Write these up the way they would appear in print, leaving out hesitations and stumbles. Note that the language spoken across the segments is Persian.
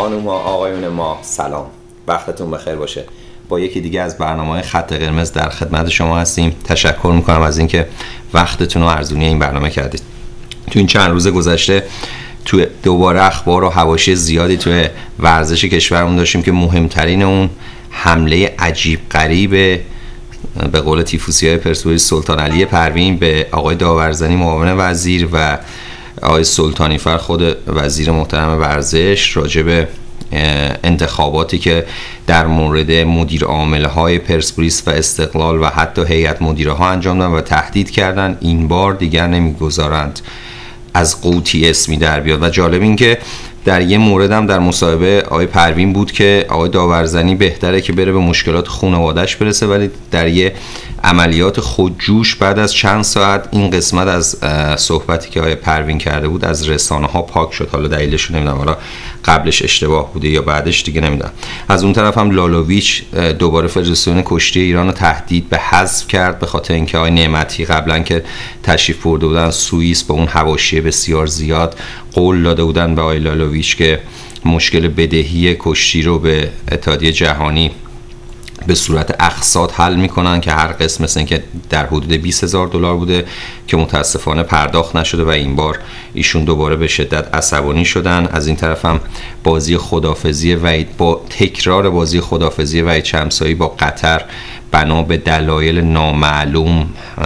خانم ها آقایون ما سلام، وقتتون بخیر باشه. با یکی دیگه از برنامه‌های خط قرمز در خدمت شما هستیم. تشکر میکنم از اینکه وقتتون رو ارزونی این برنامه کردید. تو این چند روز گذشته تو دوباره اخبار و حواشی زیادی تو ورزش کشورمون داشتیم که مهمترین اون حمله عجیب غریب به قول تیفوسیای پرسپولیس سلطان علی پروین به آقای داورزنی معاون وزیر و آقای سلطانی فر خود وزیر محترم ورزش راجع به انتخاباتی که در مورد مدیر عامل های پرسپولیس و استقلال و حتی هیئت مدیره ها انجام دادن و تهدید کردن این بار دیگر نمیگذارند از قوطی اسمی در بیاد. و جالب این که در یه مورد هم در مصاحبه آقای پروین بود که آقای داورزنی بهتره که بره به مشکلات خانواده‌اش برسه، ولی در یه عملیات خودجوش بعد از چند ساعت این قسمت از صحبتی که آقای پروین کرده بود از رسانه ها پاک شد. حالا دلیلش رو نمیدونم، حالا قبلش اشتباه بوده یا بعدش دیگه نمیدونم. از اون طرف هم لالاویچ دوباره فدراسیون کشتی ایران رو تهدید به حذف کرد به خاطر اینکه آقای نعمتی قبلا که تشریف برده بودن سوئیس با اون حواشی بسیار زیاد قول داده بودن به آقای لالاویچ که مشکل بدهی کشتی رو به اتحادیه جهانی به صورت اقساط حل میکنن که هر قسم مثل که در حدود 20,000 دلار بوده که متاسفانه پرداخت نشده و این بار ایشون دوباره به شدت عصبانی شدن. از این طرف هم بازی خدافزی وحید با تکرار بازی خدافزی وحید شمسایی با قطر بنا به دلایل نامعلوم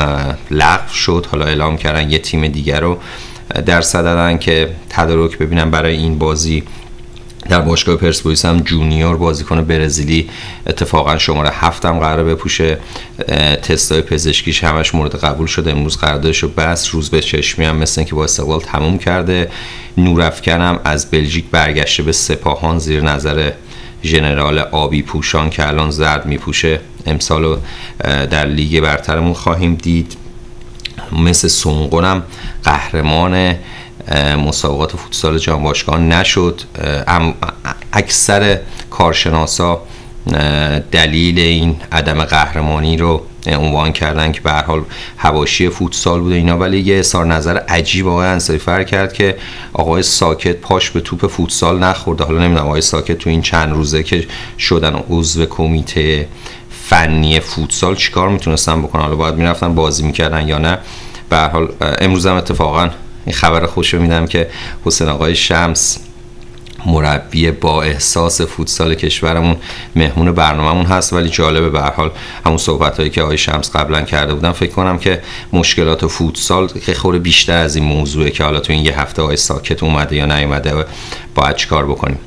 لغو شد. حالا اعلام کردن یه تیم دیگر رو در صددن که تدارک ببینن برای این بازی. در باشگاه پرسپولیس هم جونیور بازیکن برزیلی اتفاقا شماره 7 هم قراره بپوشه. تستای پزشکیش همش مورد قبول شده، امروز قراردادش رو بس. روز به چشمی هم مثل که با استقلال تموم کرده. نورافکن هم از بلژیک برگشته به سپاهان زیر نظر ژنرال آبی پوشان که الان زرد میپوشه. امسال در لیگ برترمون خواهیم دید. مثل سونگون هم قهرمان مسابقات فوتسال جهان باشگاه نشد. اکثر کارشناسا دلیل این عدم قهرمانی رو عنوان کردن که به هر حال حواشی فوتسال بوده اینا، ولی یه اظهار نظر عجیب آقای انصاری فر کرد که آقای ساکت پاش به توپ فوتسال نخورده. حالا نمیدونم آقای ساکت تو این چند روزه که شدن عضو کمیته فنی فوتسال چیکار میتونستن بکنن، حالا باید میرفتن بازی میکردن یا نه. به هر حال امروز هم اتفاقا این خبر خوش رو میدم که حسین آقای شمس مربی با احساس فوتسال کشورمون مهمون برنامه‌مون هست. ولی جالبه به هر حال همون صحبتایی که آقای شمس قبلا کرده بودن، فکر کنم که مشکلات فوتسال که خورده بیشتر از این موضوعه که حالا تو این یه هفته آقای ساکت اومده یا نیومده باید چیکار بکنیم.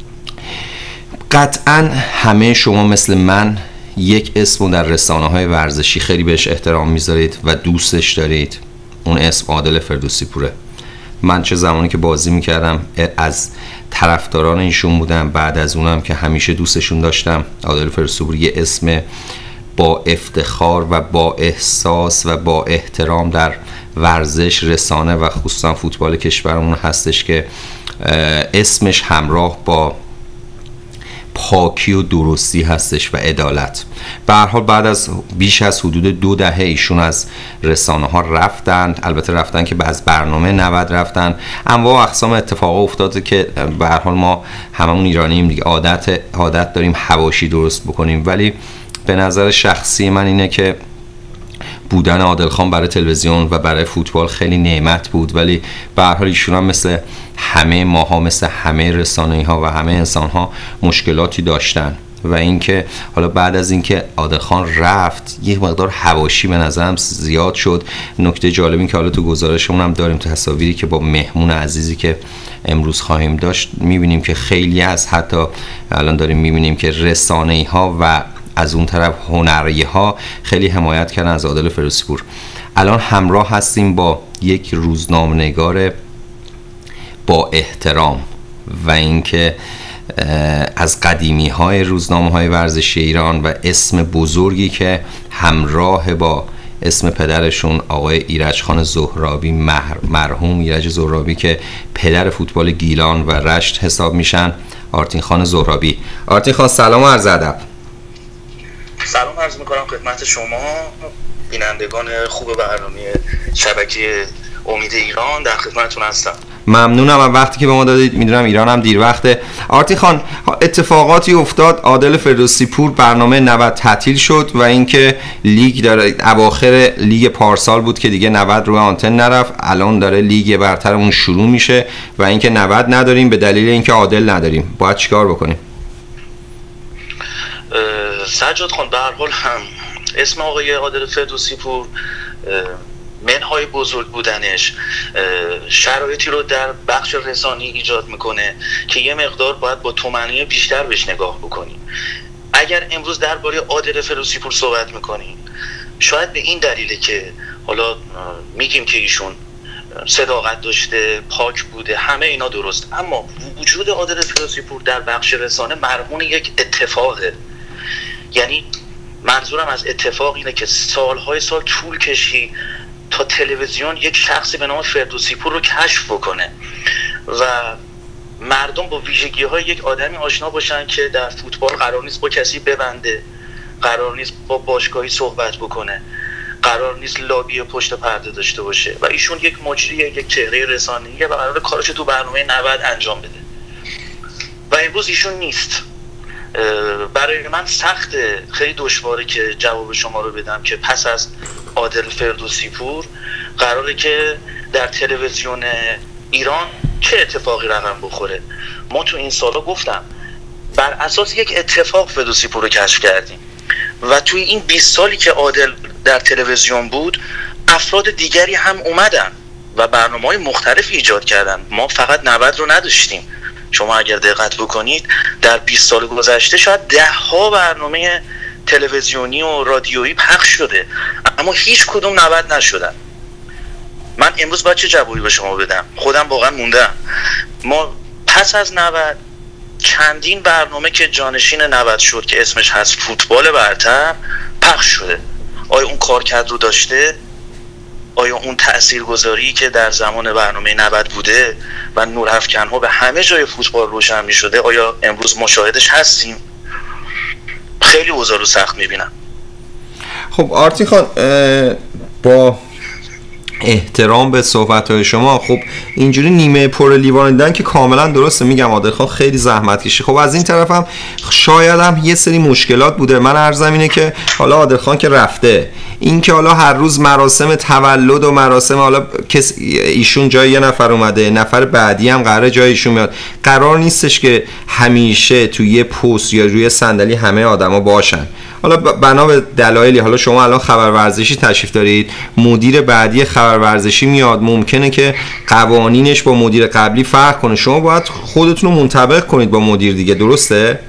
قطعا همه شما مثل من یک اسم در رسانه‌های ورزشی خیلی بهش احترام میذارید و دوستش دارید. اون اسم عادل فردوسی پوره. من چه زمانی که بازی میکردم از طرفداران ایشون بودم، بعد از اونم که همیشه دوستشون داشتم. عادل فردوسی پور یه اسم با افتخار و با احساس و با احترام در ورزش، رسانه و خصوصا فوتبال کشورمون هستش که اسمش همراه با پاکی و درستی هستش و عدالت. به هر حال بعد از بیش از حدود 2 دهه ایشون از رسانه ها رفتن. البته رفتن که از برنامه 90 رفتن. انواع و اقسام اتفاقا افتاده که به هر حال ما هممون ایرانییم دیگه، عادت داریم حواشی درست بکنیم. ولی به نظر شخصی من اینه که بودن عادل خان برای تلویزیون و برای فوتبال خیلی نعمت بود، ولی به هر حال ایشون هم مثل همه ماها، مثل همه رسانه‌ها و همه انسان‌ها مشکلاتی داشتن. و اینکه حالا بعد از اینکه عادل خان رفت یک مقدار حواشی به نظرم زیاد شد. نکته جالب این که حالا تو گزارشمون هم داریم، تو تصاویری که با مهمون عزیزی که امروز خواهیم داشت می‌بینیم که خیلی از حتی الان داریم می‌بینیم که رسانه‌ها و از اون طرف هنریه ها خیلی حمایت کردن از عادل فردوسی پور. الان همراه هستیم با یک روزنامه‌نگار با احترام و اینکه از قدیمی های روزنامه های ورزشی ایران و اسم بزرگی که همراه با اسم پدرشون آقای ایرج خان زهرابی، مرحوم ایرج زهرابی که پدر فوتبال گیلان و رشت حساب میشن، آرتین خان زهرابی. آرتین خان سلام و عرض ادب. سلام عرض میکنم خدمت شما بینندگان خوب برنامه شبکه امید ایران، در خدمتتون هستم. ممنونم از وقتی که به ما دادید. میدونم ایران هم دیر وقته. آرتین خان، اتفاقاتی افتاد، عادل فردوسی پور برنامه 90 تعطیل شد و اینکه لیگ داره، اواخر لیگ پارسال بود که دیگه 90 روی آنتن نرفت، الان داره لیگ برترمون شروع میشه و اینکه 90 نداریم به دلیل اینکه عادل نداریم. باید چیکار بکنیم؟ سجاد خان، به هر حال هم اسم آقای عادل فردوسی پور، منهای بزرگ بودنش شرایطی رو در بخش رسانی ایجاد میکنه که یه مقدار باید با تومنی بیشتر بهش نگاه بکنیم. اگر امروز درباره عادل فردوسی پور صحبت میکنیم، شاید به این دلیله که حالا میگیم که ایشون صداقت داشته، پاک بوده، همه اینا درست، اما وجود عادل فردوسی پور در بخش رسانه مرهون یک اتفاقه. یعنی منظورم از اتفاق اینه که سالهای سال طول کشی تا تلویزیون یک شخصی به نام فردوسی پور رو کشف بکنه و مردم با ویژگی های یک آدمی آشنا باشن که در فوتبال قرار نیست با کسی ببنده، قرار نیست با باشگاهی صحبت بکنه، قرار نیست لابی پشت پرده داشته باشه و ایشون یک مجریه، یک چهره رسانه‌ایه و قرار کارش تو برنامه 90 انجام بده و امروز ایشون نیست. برای من سخته، خیلی دشواره که جواب شما رو بدم که پس از عادل فردوسی پور قراره که در تلویزیون ایران چه اتفاقی رقم بخوره. ما تو این سالا گفتم بر اساس یک اتفاق فردوسی پور رو کشف کردیم و توی این 20 سالی که عادل در تلویزیون بود افراد دیگری هم اومدن و برنامه‌های مختلفی ایجاد کردن. ما فقط 90 رو نداشتیم. شما اگر دقت بکنید در 20 سال گذشته شاید 10 ها برنامه تلویزیونی و رادیویی پخش شده اما هیچ کدوم 90 نشدن. من امروز باید چه جوابی به شما بدم؟ خودم واقعا موندم. ما پس از 90 چندین برنامه که جانشین 90 شد که اسمش هست فوتبال برتر پخش شده. آیا اون کارکرد رو داشته؟ آیا اون تاثیرگذاری که در زمان برنامه 90 بوده و نورافکن‌ها به همه جای فوتبال روشن می‌شده آیا امروز مشاهدش هستیم؟ خیلی اوضاع رو سخت می‌بینم. خب آرتین خان، با احترام به صحبت‌های شما، خب اینجوری نیمه پر لیوان دیدن که کاملا درسته، میگم عادل خان خیلی زحمت کشید. خب از این طرف هم شاید هم یه سری مشکلات بوده. من عرضم اینه که حالا عادل خان که رفته، این که حالا هر روز مراسم تولد و مراسم، حالا ایشون جای یه نفر اومده، نفر بعدی هم قراره جای ایشون میاد، قرار نیستش که همیشه توی یه پست یا روی صندلی همه آدما باشن. حالا بنا به دلایلی، حالا شما الان خبر ورزشی تشریف دارید، مدیر بعدی خبر ورزشی میاد، ممکنه که قوانینش با مدیر قبلی فرق کنه، شما باید خودتون رو منطبق کنید با مدیر دیگه، درسته؟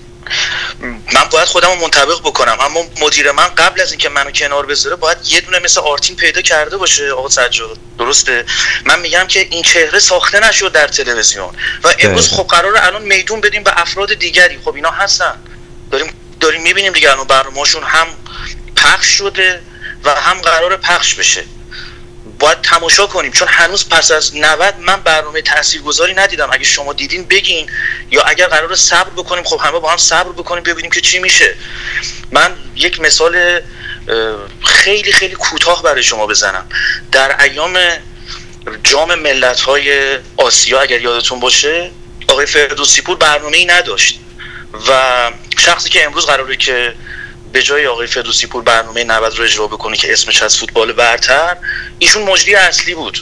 من باید خودم رو منطبق بکنم، اما مدیر من قبل از اینکه منو کنار بذاره باید یه دونه مثل آرتین پیدا کرده باشه. آقا سجاد، درسته؟ من میگم که این چهره ساخته نشد در تلویزیون و امروز خب قراره الان میدون بدیم به افراد دیگری. خب اینا هستن، داریم میبینیم دیگه، الان برنامه‌شون هم پخش شده و هم قراره پخش بشه. باید تماشا کنیم، چون هنوز پس از 90 من برنامه تاثیرگذاری ندیدم. اگه شما دیدین بگین، یا اگر قراره صبر بکنیم خب همه با هم صبر بکنیم ببینیم که چی میشه. من یک مثال خیلی خیلی کوتاه برای شما بزنم. در ایام جام ملت‌های آسیا اگر یادتون باشه، آقای فردوسی پور برنامه‌ای نداشت و شخصی که امروز قراره که به جای آقای فردوسی پور برنامه 90 رو اجرا بکنه که اسمش از فوتبال برتر، ایشون مجری اصلی بود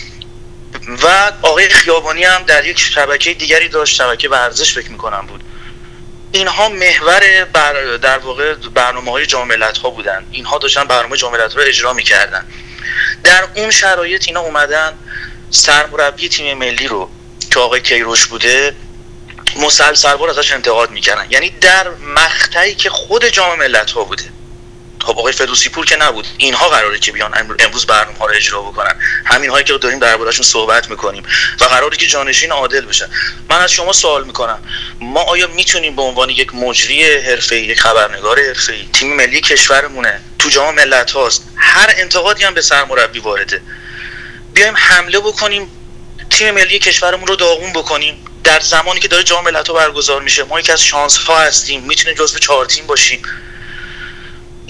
و آقای خیابانی هم در یک شبکه دیگری داشت، شبکه ورزش فکر میکنم بود. اینها محور در واقع برنامه‌های جام ملت‌ها بودن، اینها داشتن برنامه جام ملت‌ها رو اجرا میکردن. در اون شرایط اینا اومدن سرمربی تیم ملی رو که آقای کیروش بوده مسلسلوار ازش انتقاد میکردن، یعنی در مقطعی که خود جام ملت‌ها بوده. خب آقای فردوسی پور که نبود، اینها قراره که بیان امروز برنامه‌ها رو اجرا بکنن، همین هایی که داریم درباره‌شون صحبت میکنیم و قراره که جانشین عادل بشن. من از شما سوال میکنم، ما آیا میتونیم به عنوان یک مجری حرفه‌ای، یک خبرنگار حرفه‌ای، تیم ملی کشورمونه تو جام ملت‌هاست، هر انتقادی هم به سرمربی وارده، بیایم حمله بکنیم تیم ملی کشورمون رو داغون بکنیم در زمانی که داره جام ملت‌ها برگزار میشه؟ ما یکی از شانس ها هستیم، میتونیم جزو 4 تیم باشیم.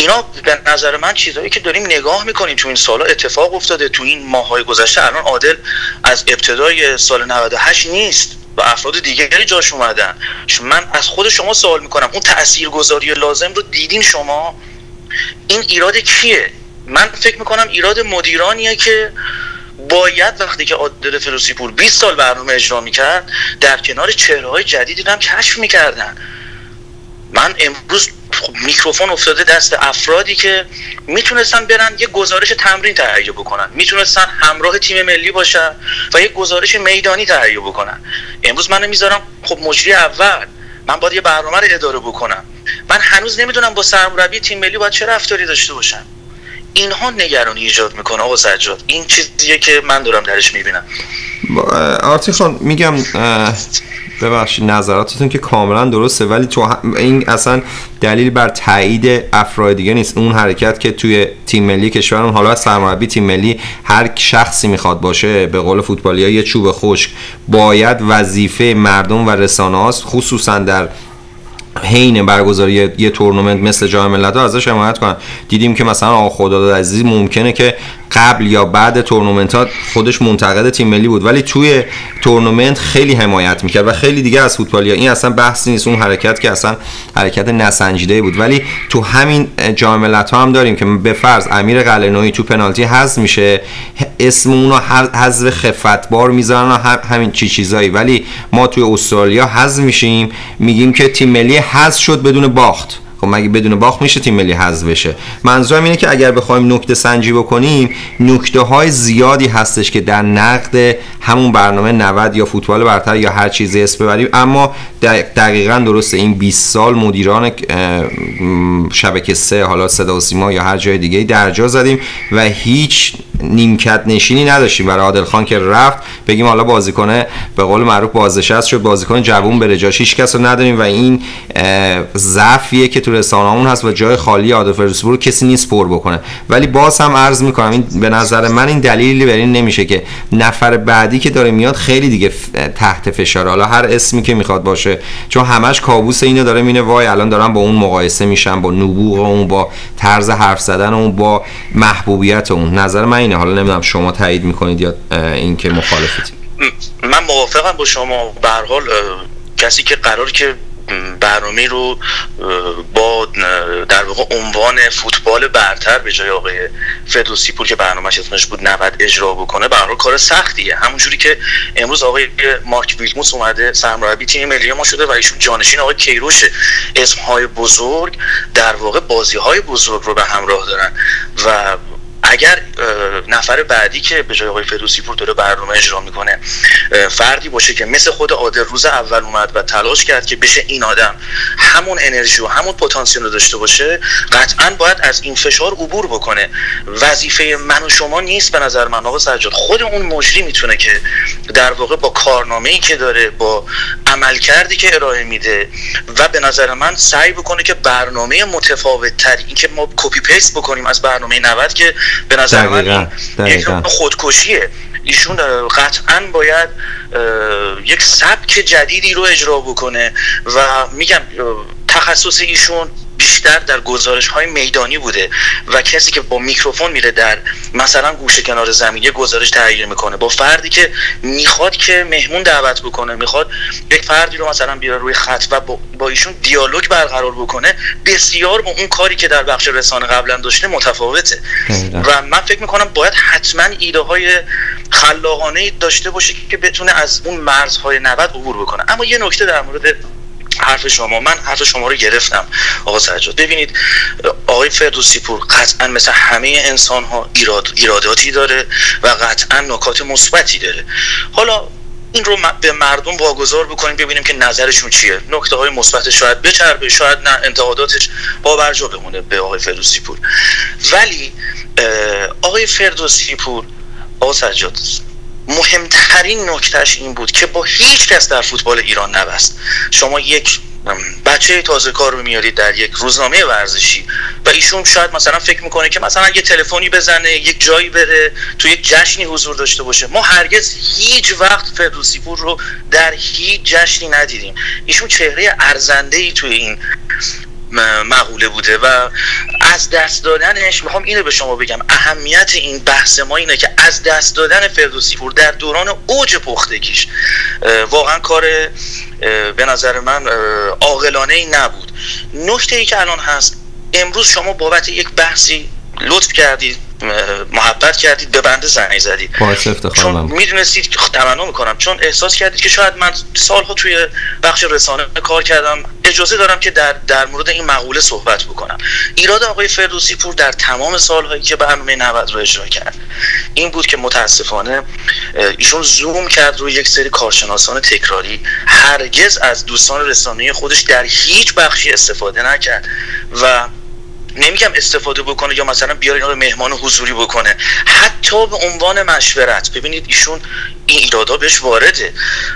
اینا به نظر من چیزایی که داریم نگاه میکنیم تو این سالا اتفاق افتاده، تو این ماهای گذشته. الان عادل از ابتدای سال 98 نیست و افراد دیگری جاش اومدن. من از خود شما سوال میکنم اون تاثیرگذاری لازم رو دیدین شما؟ این ایراد کیه؟ من فکر میکنم ایراد مدیرانیه که باید وقتی که عادل فردوسی پور 20 سال برنامه اجرا میکرد در کنار چهره‌های جدیدی هم کشف میکردن. من امروز میکروفون افتاده دست افرادی که میتونستن برن یه گزارش تمرین تهیه بکنن، میتونستن همراه تیم ملی باشن و یه گزارش میدانی تهیه بکنن. امروز منو میذارم خب مجری اول، من باید یه برنامه رو اداره بکنم. من هنوز نمیدونم با سرمربی تیم ملی باید چه رفتاری داشته باشم. اینها نگرانی ایجاد میکنه آقا سجاد. این چیزیه که من دارم درش میبینم. آرتین خان میگم ببخشید نظراتتون که کاملا درسته، ولی تو این اصلا دلیل بر تایید افراد دیگه نیست. اون حرکت که توی تیم ملی کشورمون، حالا سرمربی تیم ملی هر شخصی میخواد باشه، به قول فوتبالی‌ها یه چوب خشک، باید وظیفه مردم و رسانه‌هاست، خصوصا در حین برگزاری یه تورنمنت مثل جام ملت‌ها ازش حمایت کنن. دیدیم که مثلا آقا خداداد عزیزی ممکنه که قبل یا بعد تورنمنت ها خودش منتقد تیم ملی بود، ولی توی تورنمنت خیلی حمایت میکرد و خیلی دیگه از فوتبالیا. این اصلا بحثی نیست، اون حرکت که اصلا حرکت نسنجیده بود. ولی تو همین جام ملت‌ها هم داریم که به فرض امیر قلعه‌نویی تو پنالتی حذف میشه، اسم اونو حذف خفتبار میذارن و همین چیزایی، ولی ما توی استرالیا حذف میشیم میگیم که تیم ملی حذف شد بدون باخت. خب مگه بدون باخت میشه تیم ملی حذف بشه؟ منظورم اینه که اگر بخوایم نکته سنجی بکنیم، نکته های زیادی هستش که در نقد همون برنامه 90 یا فوتبال برتر یا هر چیزی اسم ببریم، اما دقیقاً درسته این 20 سال مدیران شبکه 3 حالا صدا و سیما یا هر جای دیگه در جا زدیم و هیچ نیمکت نشینی نداشتیم برای عادل خان که رفت بگیم حالا بازیکنه به قول معروف بازنشسته شد، بازیکن جوون بره جاش، هیچ کس رو نداریم و این ضعفیه که تو رسانه‌مون هست و جای خالی عادل فردوسی پور کسی نیست پر بکنه. ولی باز هم عرض میکنم این به نظر من این دلیلی بر این نمیشه که نفر بعدی که داره میاد خیلی دیگه تحت فشار، حالا هر اسمی که میخواد باشه، چون همش کابوس اینو داره مینه وای الان دارن با اون مقایسه میشن، با نبوغ اون، با طرز حرف زدن اون، با محبوبیت اون. نظر من اینه، حالا نمیدونم شما تایید میکنید یا این که مخالفید. من موافقم با شما. به هر حال کسی که قرار که برنامه رو با در واقع عنوان فوتبال برتر به جای آقای فردوسی پور که برنامه‌اش اسمش بود 90 اجرا بکنه، به هر حال کار سختیه. همونجوری که امروز آقای مارک ویلموتس اومده سرمربی تیم ملی ما شده و ایشون جانشین آقای کیروشه، اسم‌های بزرگ در واقع بازی‌های بزرگ رو به همراه دارن و اگر نفر بعدی که به جای آقای فردوسی پور داره برنامه اجرا میکنه فردی باشه که مثل خود عادل روز اول اومد و تلاش کرد که بشه این آدم همون انرژی و همون پتانسیل رو داشته باشه، قطعاً باید از این فشار عبور بکنه. وظیفه من و شما نیست به نظر من آقا سجاد، خود اون مجری میتونه که در واقع با کارنامه‌ای که داره، با عملکردی که ارائه میده و به نظر من سعی بکنه که برنامه متفاوت تری، این که ما کپی پیست بکنیم از برنامه 90 که به نظر من یک خودکشیه. ایشون قطعاً باید یک سبک جدیدی رو اجرا بکنه و میگم تخصص ایشون بیشتر در گزارش‌های میدانی بوده و کسی که با میکروفون میره در مثلا گوشه کنار زمین یه گزارش تهیه میکنه، با فردی که میخواد که مهمون دعوت بکنه، میخواد یک فردی رو مثلا بیاره روی خط و با ایشون دیالوگ برقرار بکنه، بسیار با اون کاری که در بخش رسانه قبلا داشته متفاوته. و من فکر میکنم باید حتما ایده های خلاقانه داشته باشه که بتونه از اون مرزهای 90 عبور بکنه. اما یه نکته در مورد حرف شما، من حرف شما رو گرفتم آقا سجاد. ببینید آقای فردوسی پور قطعا مثل همه انسان ها ایراداتی داره و قطعا نکات مثبتی داره. حالا این رو به مردم واگذار بکنیم ببینیم که نظرشون چیه. نکته های مثبت شاید بچربه، شاید نه، انتقاداتش باورجا بمونه به آقای فردوسی پور. ولی آقای فردوسی پور آقا سجاد مهمترین نکتهش این بود که با هیچ کس در فوتبال ایران نبست. شما یک بچه تازه کار رو میارید در یک روزنامه ورزشی و ایشون شاید مثلا فکر میکنه که مثلا یه تلفنی بزنه، یک جایی بره، تو یک جشنی حضور داشته باشه. ما هرگز هیچ وقت فردوسی پور رو در هیچ جشنی ندیدیم. ایشون چهره ارزنده‌ای توی این مقوله بوده و از دست دادنش. میخوام اینو به شما بگم، اهمیت این بحث ما اینه که از دست دادن فردوسی پور در دوران اوج پختگیش واقعا کار به نظر من عاقلانه ای نبود. نکته ای که الان هست، امروز شما بابت یک بحثی لطف کردید، محبت کردید، به بنده زنگ زدید، چون میدونستید، تمنا میکنم، چون احساس کردید که شاید من سالها توی بخش رسانه کار کردم، اجازه دارم که در مورد این مقوله صحبت بکنم. ایراد آقای فردوسی پور در تمام سالهایی که برنامه 90 رو اجرا کرد این بود که متاسفانه ایشون زوم کرد روی یک سری کارشناسان تکراری، هرگز از دوستان رسانه‌ای خودش در هیچ بخشی استفاده نکرد و نمیگم استفاده بکنه یا مثلا بیاره اینا رو مهمان حضوری بکنه، حتی به عنوان مشورت. ببینید ایشون این ایرادا بهش وارده،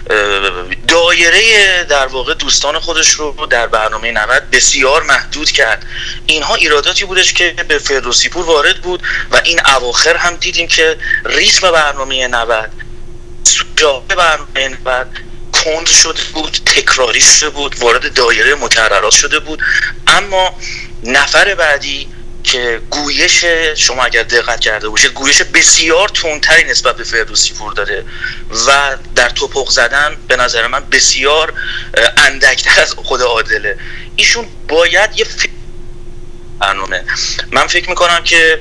دایره در واقع دوستان خودش رو در برنامه 90 بسیار محدود کرد. اینها ایراداتی بودش که به فردوسی پور وارد بود و این اواخر هم دیدیم که ریتم برنامه 90، سوژه برنامه 90 کند شده بود، تکراری شده بود، وارد دایره مکررات شده بود. اما نفر بعدی که گویش، شما اگر دقت کرده باشید، گویش بسیار تندتری نسبت به فردوسی پور داره و در توپق زدن به نظر من بسیار اندکتر از خود عادله. ایشون باید یه برنامه، من فکر میکنم که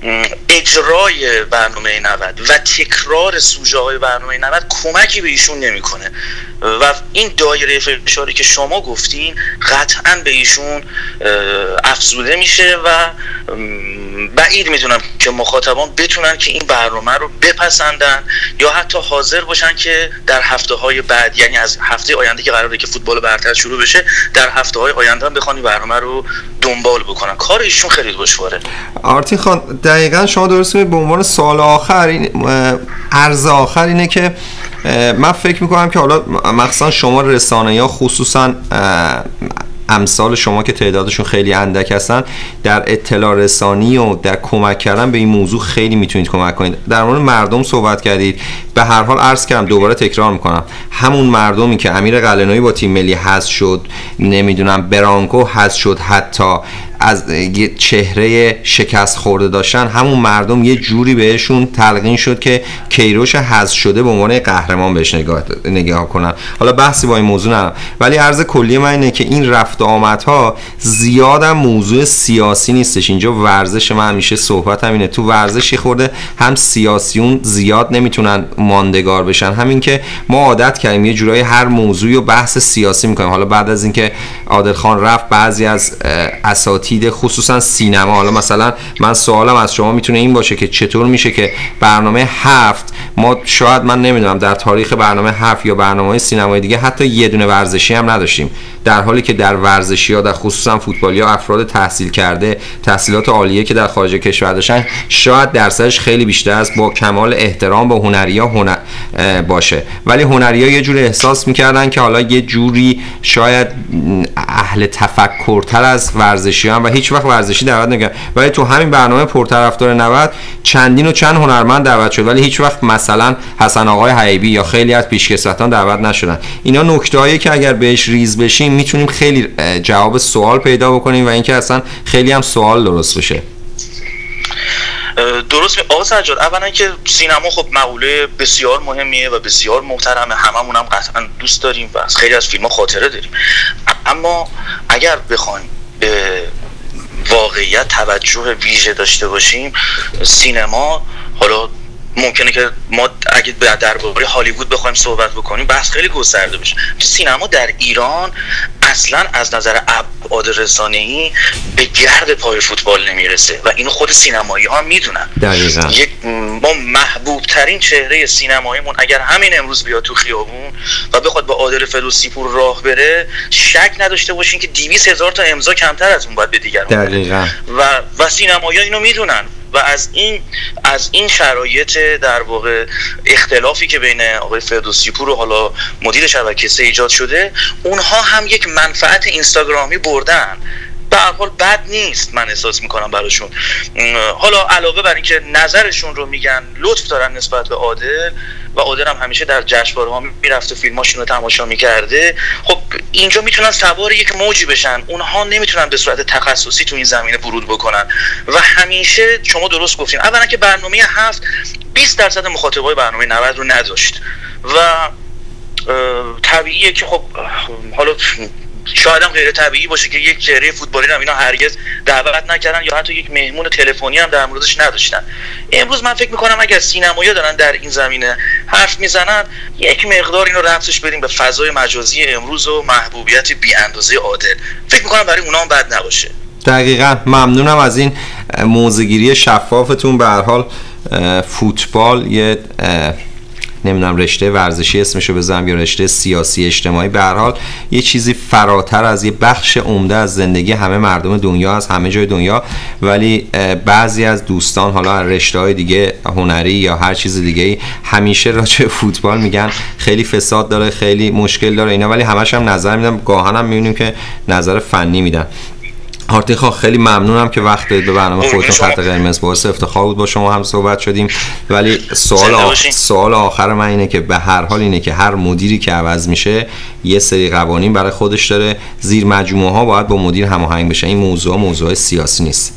اجرای برنامه 90 و تکرار سوژه های برنامه 90 کمکی به ایشون نمیکنه و این دایره فشاری که شما گفتین قطعا به ایشون افزوده میشه و بعید میدونم که مخاطبان بتونن که این برنامه رو بپسندن یا حتی حاضر باشن که در هفته های بعد، یعنی از هفته آینده که قراره که فوتبال برتر شروع بشه، در هفته های آینده هم بخوان این برنامه رو دنبال بکنن. کار ایشون خیلی دشواره. آرتین خان، دقیقاً شما درست میگید. به عنوان سوال آخر، این عرض آخر اینه که من فکر میکنم که حالا مخصوصا شما رسانه‌ها، خصوصا امثال شما که تعدادشون خیلی اندک هستن، در اطلاع رسانی و در کمک کردن به این موضوع خیلی میتونید کمک کنید. در مورد مردم صحبت کردید، به هر حال عرض کردم، دوباره تکرار میکنم، همون مردمی که امیر قلعه‌نویی با تیم ملی حذف شد، نمیدونم برانکو حذف شد، حتی از چهره شکست خورده داشتن، همون مردم یه جوری بهشون تلقین شد که کیروش حذف شده به عنوان قهرمان بهش نگاه کنن. حالا بحثی با این موضوع ندارم، ولی عرض کلی من اینه که این رفت و آمدها زیادم موضوع سیاسی نیستش. اینجا ورزش، من همیشه صحبتم اینه، تو ورزشی خورده هم سیاسیون زیاد نمیتونن ماندگار بشن، همین که ما عادت کردیم یه جورایی هر موضوعی رو بحث سیاسی میکنیم. حالا بعد از اینکه عادل خان رفت، بعضی از اساتید خصوصا سینما، حالا مثلا من سوالم از شما میتونه این باشه که چطور میشه که برنامه 7 ما شاید، من نمیدونم، در تاریخ برنامه 7 یا برنامه‌های سینمایی دیگه حتی یه دونه ورزشی هم نداشتیم، در حالی که در ورزشی‌ها، در خصوصا فوتبالی‌ها، افراد تحصیل کرده، تحصیلات عالیه که در خارج کشور داشتن، شاید درصدش خیلی بیشتر است، با کمال احترام به هنری‌ها باشه، ولی هنری‌ها یه جوری احساس می‌کردن که حالا یه جوری شاید اهل تفکرتر از ورزشیان و هیچ وقت ورزشی دعوت نکرد. ولی تو همین برنامه پرطرفدار 90 چندین و چند هنرمند دعوت شد، ولی هیچ وقت مثلا حسن آقای حبیبی یا خیلی از پیشکسوتان دعوت نشدن. اینا نکته‌هایی که اگر بهش ریز بشیم میتونیم خیلی جواب سوال پیدا بکنیم و اینکه اصلا خیلی هم سوال درست بشه. درست. آقا سجاد، اولا که سینما خب مقوله بسیار مهمیه و بسیار محترمه، هممون هم قطعا دوست داریم و از خیلی از فیلم‌ها خاطره داریم، اما اگر بخوایم به واقعیت توجه ویژه داشته باشیم، سینما، حالا ممکنه که ما اگه درباره هالیوود بخوایم صحبت بکنیم بحث خیلی گسترده بشه. سینما در ایران اصلا از نظر ابعاد رسانه‌ای به گرد پای فوتبال نمیرسه و اینو خود سینمایی ها میدونن. دقیقاً. ما محبوب ترین چهره سینماییمون اگر همین امروز بیاد تو خیابون و بخواد با عادل فردوسی پور راه بره، شک نداشته باشین که 200,000 تا امضا کمتر از اون باید به دیگران. دقیقاً. و سینمایی‌ها اینو میدونن و از این شرایط در واقع اختلافی که بین آقای فردوسی پور و حالا مدیر شبکه 3 ایجاد شده، اونها هم یک منفعت اینستاگرامی بردن. به هر حال بد نیست، من احساس میکنم براشون. حالا علاوه بر اینکه نظرشون رو میگن، لطف دارن نسبت به عادل و عادل هم همیشه در جشنواره‌ها میرفته فیلماشون رو تماشا میکرده، خب اینجا میتونن سوار یک موجی بشن، اونها نمیتونن به صورت تخصصی تو این زمینه ورود بکنن. و همیشه شما درست گفتین، اولا که برنامه 7 20% مخاطبای برنامه 90 رو نداشت و طبیعیه که خب حالا شاید هم غیر طبیعی باشه که یک چهره فوتبالی رو اینا هرگز دعوت نکردن یا حتی یک مهمون تلفنی هم در موردش نداشتن. امروز من فکر میکنم اگر سینمایی دارن در این زمینه حرف میزنن، یک مقدار اینو ربطش بدیم به فضای مجازی امروز و محبوبیت بی اندازه عادل، فکر میکنم برای اونا هم بد نباشه. دقیقاً. ممنونم از این موضوعگیری شفافتون. به هر حال فوتبال یه نمیدونم رشته ورزشی اسمشو بذارم یا رشته سیاسی اجتماعی، به هر حال یه چیزی فراتر از یه بخش عمده از زندگی همه مردم دنیا، از همه جای دنیا. ولی بعضی از دوستان حالا رشته‌های دیگه هنری یا هر چیز دیگه همیشه راجع به فوتبال میگن خیلی فساد داره، خیلی مشکل داره اینا، ولی همش هم نظر میدن، گاهن هم میبینیم که نظر فنی میدن. آرتین خان خیلی ممنونم که وقت دادید به برنامه خودتون. خط قرمز باعث افتخار بود با شما هم صحبت شدیم. ولی سوال آخر من اینه که به هر حال اینه که هر مدیری که عوض میشه یه سری قوانین برای خودش داره، زیر مجموعه ها باید با مدیر هماهنگ بشه. این موضوع سیاسی نیست.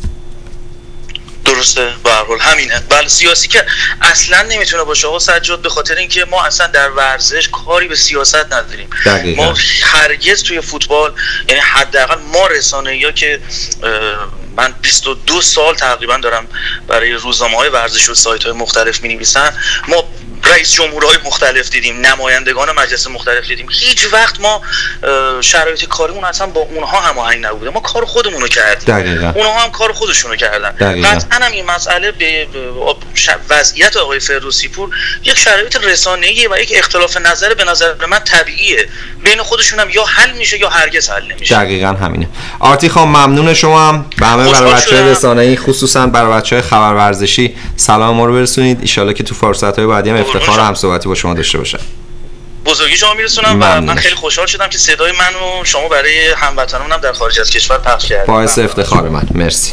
درسته، به هر حال همینه. بله سیاسی که اصلا نمیتونه باشه آقا سجاد، به خاطر اینکه ما اصلا در ورزش کاری به سیاست نداریم. دقیقا. ما هرگز توی فوتبال، یعنی حداقل ما رسانه‌ای‌ها که من 22 سال تقریبا دارم برای روزنامه‌های ورزش و سایت‌های مختلف می‌نویسم، ما رئیس جمهورهای مختلف دیدیم، نمایندگان مجلس مختلف دیدیم، هیچ وقت ما شرایط کاریمون اصلا با اونها هماهنگ نبوده. ما کار خودمون رو کردیم، اونها هم کار خودشون رو کردن. قطعاً هم این مسئله به وضعیت آقای فردوسی پور یک شرایط رسانه‌ای و یک اختلاف نظر به نظر من طبیعیه، بین خودشون هم یا حل میشه یا هرگز حل نمیشه. دقیقاً همینه. آرتی خان ممنون شما هم به همه برای بچه‌های رسانه‌ای، خصوصا برای بچه‌های خبر ورزشی سلام ما رو برسونید. ان شاءالله که تو فرصت‌های بعدی هم افتخار همصحبتی با شما داشته باشم. بزرگی شما میرسونم و من خیلی خوشحال شدم که صدای من و شما برای هموطنانم در خارج از کشور پخش کردید. باعث افتخار من. مرسی.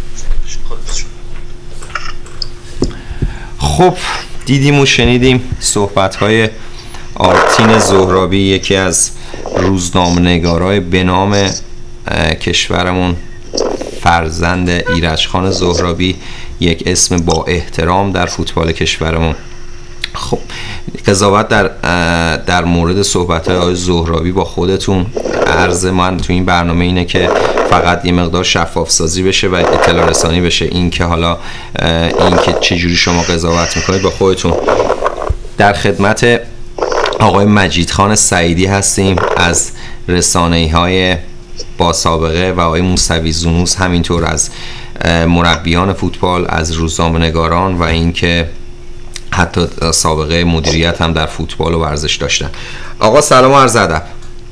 خب دیدیم و شنیدیم صحبت‌های آرتین زهرابی، یکی از روزنامه‌نگارای به نام کشورمون، فرزند ایرج خان زهرابی، یک اسم با احترام در فوتبال کشورمون. خب قضاوت در مورد صحبت‌های آقای زهرابی با خودتون، عرض من تو این برنامه اینه که فقط یه مقدار شفاف سازی بشه و اطلاع رسانی بشه. این که حالا این که چجوری شما قضاوت میکنید با خودتون. در خدمت آقای مجید خان سعیدی هستیم از رسانه‌های با سابقه و آقای موسوی زونوس، همینطور از مربیان فوتبال، از روزنامه‌نگاران و اینکه حتی سابقه مدیریت هم در فوتبال و ورزش داشتن. آقا سلام و عرض ادب.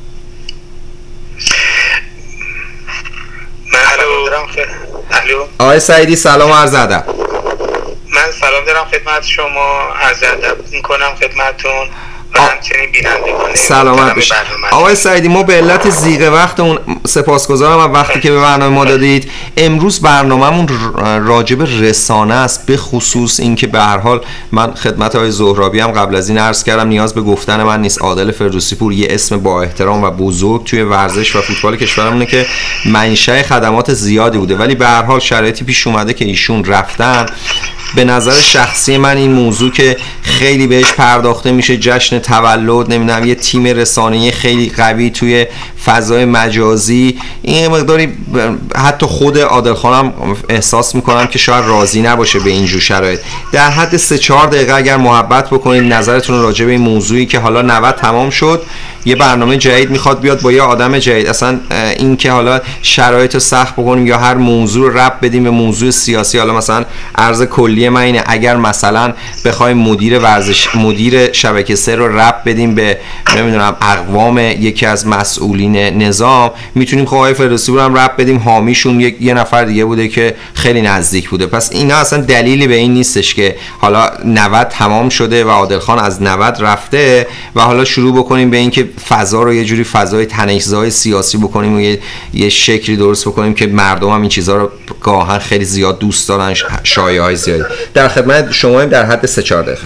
آقای سعیدی سلام و عرض ادب. من سلام دارم خدمت شما، عرض ادب میکنم خدمتتون و همچنین بینندگان. سلامت باشید. آقای سعیدی ما به علت ضیق وقتمون سپاسگزارم از وقتی که به برنامه ما دادید. امروز برنامه‌مون راجب رسانه است، به خصوص اینکه به هر حال من خدمت آقای زهرابی هم قبل از این عرض کردم، نیاز به گفتن من نیست، عادل فردوسی پور یه اسم با احترام و بزرگ توی ورزش و فوتبال کشورمونه که منشأ خدمات زیادی بوده، ولی به هر حال شرایطی پیش اومده که ایشون رفتن. به نظر شخصی من این موضوع که خیلی بهش پرداخته میشه، جشن تولد، نمیدونم یه تیم رسانه‌ای خیلی قوی توی فضای مجازی، این مقداری حتی خود عادل خانم احساس میکنم که شاید راضی نباشه به اینجور شرایط. در حد 3-4 دقیقه اگر محبت بکنید نظرتون راجع به این موضوعی که حالا 90 تمام شد، یه برنامه جدید میخواد بیاد با یه آدم جدید، اصلا این که حالا شرایط رو سخت بکنیم یا هر موضوع رو ربط بدیم به موضوع سیاسی، حالا مثلا عرض کلی کلی من اینه اگر مثلا بخوایم مدیر شبکه 3 رو ربط بدیم به نمیدونم اقوام یکی از مسئولین نظام، میتونیم خب آقای فردوسی رو هم ربط بدیم حامیشون یه نفر دیگه بوده که خیلی نزدیک بوده. پس اینا اصلا دلیلی به این نیستش که حالا 90 تمام شده و عادل خان از 90 رفته و حالا شروع بکنیم به اینکه فضا رو یه جوری فضای تنش‌زای سیاسی بکنیم و یه شکلی درست بکنیم که مردم هم این چیزها رو گاهن خیلی زیاد دوست دارن، شایعه‌های زیادی. در خدمت شما در حد 3-4 دقیقه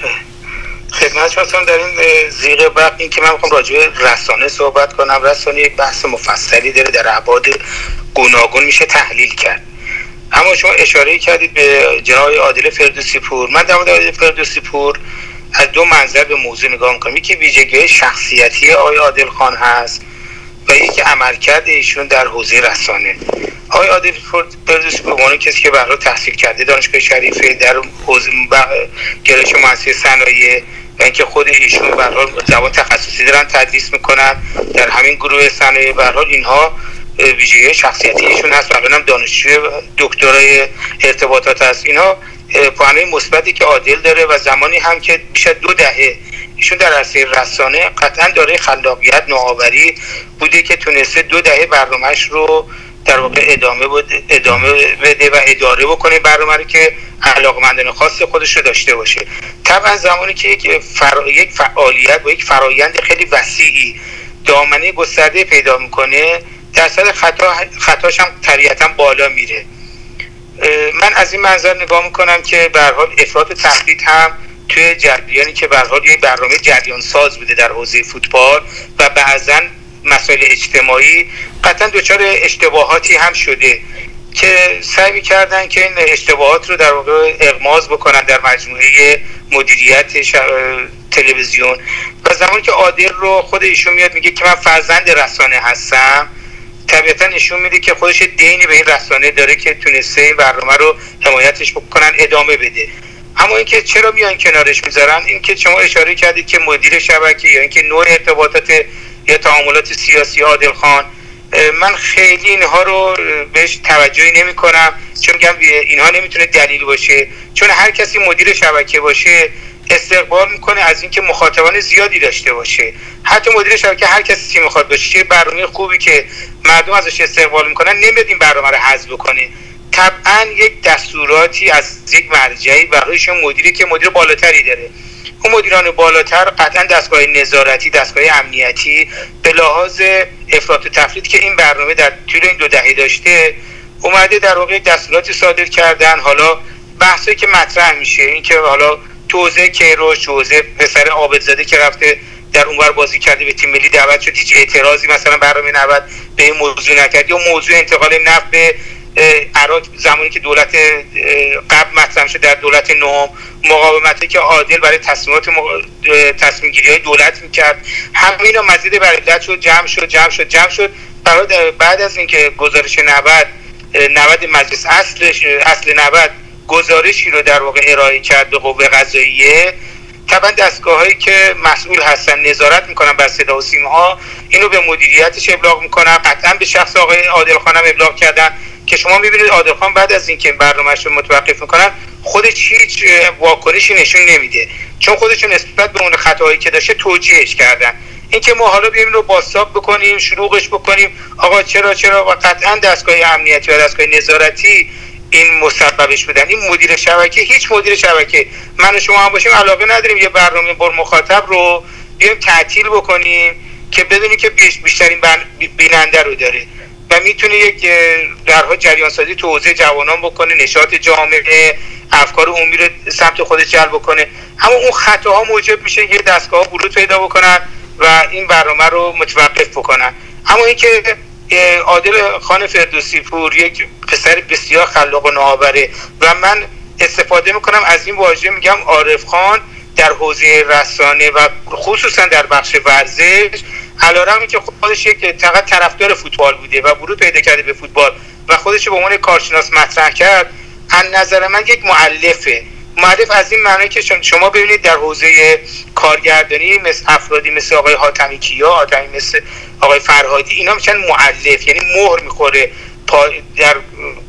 خدمت شما در این زیغ برق این که من میخوام راجع به رسانه صحبت کنم. رسانه یک بحث مفصلی داره، در ابعاد گوناگون میشه تحلیل کرد. اما شما اشاره کردید به جناب عادل فردوسی پور. من در مورد عادل فردوسی پور از دو منظر به موضوع نگاه میکنم. یکی ویژگی شخصیتی آقای عادل خان هست و یکی عملکرد ایشون در حوزه رسانه. آقای عادل فردوسی به عنوان کسی که برای تحصیل کرده دانشگاه شریفه در حوزه گرایش مؤسسه صنایع و اینکه خود ایشون به هر حال زبان تخصصی دارن تدریس میکنن در همین گروه صنایع، به هر حال اینها ویژگی شخصیتی ایشون هست و الانم دانشجوی دکترای ارتباطات هست. اینها پوانه مثبتی که عادل داره و زمانی هم که بیش از 2 دهه ایشون در عرصه رسانه قطعا داره خلاقیت نوآوری بوده که تونسته 2 دهه برنامه‌اش رو در واقع ادامه بده و اداره بکنه برنامه رو که علاقمندان خاص خودش رو داشته باشه. طبعا زمانی که یک فعالیت و یک فرایند خیلی وسیعی دامنه گسترده پیدا میکنه درصد خطاش هم طبیعتا بالا میره. من از این منظر نگاه میکنم که به هر حال افراط و تفریط هم توی جریانی که به هر حال یک برنامه جریان ساز بوده در حوزه فوتبال و بعضا مسائل اجتماعی قطعا دچار اشتباهاتی هم شده که سعی می‌کردن که این اشتباهات رو در واقع اغماض بکنن در مجموعه مدیریت تلویزیون. و زمانی که عادل رو خود ایشون میاد میگه که من فرزند رسانه هستم، طبیعتا نشون میده که خودش دینی به این رسانه داره که تونسته این برنامه رو حمایتش بکنن ادامه بده. اما اینکه چرا میان کنارش میذارن، این که شما اشاره کردید که مدیر شبکه یا اینکه نوع ارتباطات یا تعاملات سیاسی عادل خان، من خیلی اینها رو بهش توجهی نمی کنم، چون میگم اینها نمیتونه دلیل باشه، چون هر کسی مدیر شبکه باشه استقبال میکنه از اینکه مخاطبان زیادی داشته باشه. حتی مدیر شبکه هر کسی میخواد باشه برنامه خوبی که مردم ازش استقبال میکنن نمیاد این برنامه رو حذف بکنه. طبعا یک دستوراتی از یک مرجعی برایشون مدیری که مدیر بالاتری داره. اون مدیران بالاتر قطعا دستگاه نظارتی، دستگاه امنیتی به لحاظ افراط و تفریط که این برنامه در طول این 2 دهه داشته اومده در واقع دستوراتی صادر کردن. حالا بحثی که مطرح میشه این که حالا توزیع کیروش، توزیع پسر عابدزاده که رفته در اونور بازی کرده به تیم ملی دعوت شد، هیچ اعتراضی مثلا برنامه 90 به این موضوع نکرد، یا موضوع انتقال نفت به عراق زمانی که دولت قبل مطرح شد در دولت نهم، مقاومتی که عادل برای تصمیم گیری های دولت میکرد، همه اینا مزید بر علت شد، جمع شد. بعد از اینکه گزارش 90 مجلس اصل 90 گزارشی رو در واقع ارائه کرد به قوه قضاییه، طبعا دستگاهایی که مسئول هستن نظارت میکنن بر صدا و سیماها اینو به مدیریتش ابلاغ میکنن. قطعا به شخص آقای عادل خان هم ابلاغ کردن که شما میبینید عادل خان بعد از اینکه برنامه‌اش رو متوقف میکنن خودش هیچ واکنشی نشون نمیده، چون خودشون نسبت به اون خطاهایی که داشته توجیهش کردن. اینکه ما حالا بیایم رو بازتاب بکنیم، شلوغش بکنیم، آقا چرا و قطعا دستگاه امنیتی و دستگاه نظارتی این مسببش بودن. این مدیر شبکه، هیچ مدیر شبکه من و شما هم باشیم علاقه نداریم یه برنامه بر مخاطب رو بیایم تعطیل بکنیم که بدونی که بیشترین بیننده رو داره و میتونه یک درها جریان سازی تو حوزه جوانان بکنه، نشاط جامعه، افکار عمومی رو سمت خودش جلب بکنه. اما اون خطاها موجب میشه یه دستگاه ورود پیدا بکنن و این برنامه رو متوقف بکنن. اما اینکه عادل خان فردوسی پور یک پسر بسیار خلاق و نوآوره و من استفاده میکنم از این واژه، میگم عارف خان در حوزه رسانه و خصوصا در بخش ورزش، علیرغم که خودش یک طرفدار فوتبال بوده و ورود پیدا کرده به فوتبال و خودش به عنوان کارشناس مطرح کرد، از نظر من یک مؤلفه. مؤلف از این معنی که شما ببینید در حوزه کارگردانی مثل افرادی مثل آقای حاتمی کیا، مثل آقای فرهادی، اینا میشن مؤلف، یعنی مهر میخوره در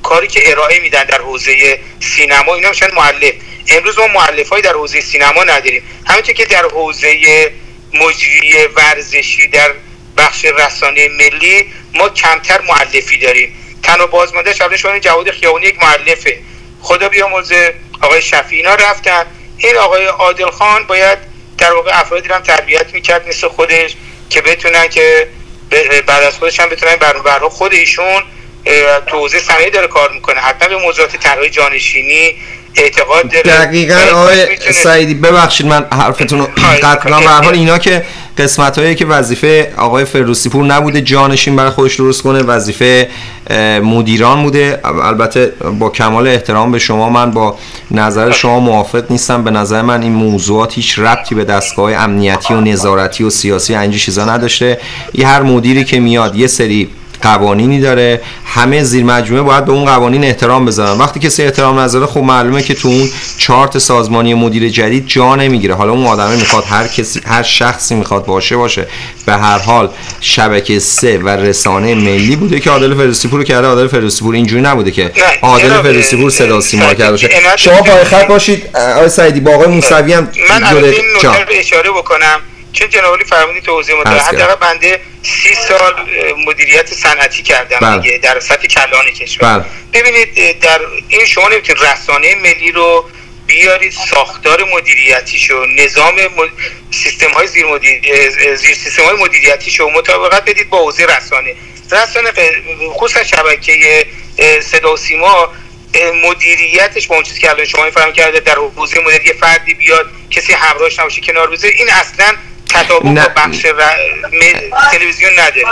کاری که ارائه میدن در حوزه سینما اینا میشن مؤلف. امروز ما مؤلفای در حوزه سینما نداریم، همونطور که در حوزه مجری ورزشی در بخش رسانه ملی ما کمتر مؤلفی داریم. تنها بازمانده‌اش الان شما جواد خیابانی یک مؤلفه، خدا بیامرزه آقای شفیعی اینا رفتن. این آقای عادل خان باید در واقع افرادی رو هم تربیت میکرد مثل خودش که بتونن که بعد از خودش هم بتونن برای خود ایشون تو حوزه صنایع داره کار میکنه، حتما به موضوعات طرحهای جانشینی اعتقاد داره. دقیقاً آقای سعیدی ببخشید من حرفتون رو قطع کنم، به هر حال اینا که قسمت‌هایی که وظیفه آقای فردوسی پور نبوده جانشین برای خودش درست کنه، وظیفه مدیران بوده. البته با کمال احترام به شما من با نظر شما موافق نیستم، به نظر من این موضوعات هیچ ربطی به دستگاه امنیتی و نظارتی و سیاسی اینجور چیزا نداشته. یه هر مدیری که میاد یه سری قوانینی داره، همه زیر مجموعه باید به اون قوانین احترام بذارن. وقتی کسی احترام نذاره خب معلومه که تو اون چارت سازمانی مدیر جدید جا نمیگیره. حالا اون آدمه میخواد هر شخصی میخواد باشه. به هر حال شبکه 3 و رسانه ملی بوده که عادل فردوسی پور کرده. عادل فردوسی پور اینجوری نبوده که عادل فردوسی پور صدا سیما کرده باشه. شما پای خط باشید آقای سعیدی. با آقای موسوی هم من الان این نکته اشاره بکنم چون جناب عالی فرمودید توضیح متأهل حداقل بنده 30 سال مدیریت صنعتی کردم دیگه در سطح کلان کشور. ببینید در این شما نمیتونید رسانه ملی رو بیارید ساختار مدیریتیشو، نظام سیستم‌های زیر سیستم‌های مدیریتیشو مطابقت بدید با حوزه رسانه خصوصا شبکه صدا و سیما. مدیریتش با اون چیزی که الان شما می‌فهمید کرده در حوزه مدیریت فردی بیاد کسی همراهش نباشه کنار بذاره، این اصلا تطابق با بخش تلویزیون نداره.